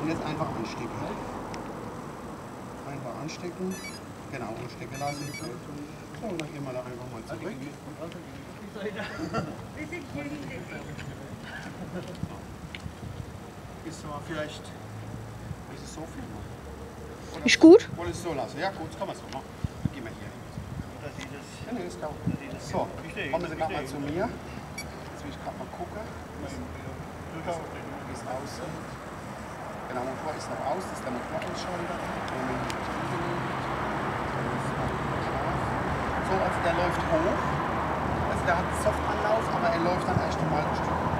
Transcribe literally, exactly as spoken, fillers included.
Und jetzt einfach anstecken. Einfach anstecken. Genau, anstecken lassen. So, und dann gehen wir da einfach mal zurück. Ist aber vielleicht. Ist es so viel? Oder Ist gut? Wollen es so lassen? Ja, gut, das kann man so machen. Dann gehen wir hier hin. Ja, nee, ist klar. So, kommen Sie gerade mal zu mir. Jetzt will ich gerade mal gucken, wie es aussieht. Genau, der Motor ist noch aus, das ist der Motorausschalter. So, also der läuft hoch. Also der hat Softanlauf, aber er läuft dann erst einmal ein Stück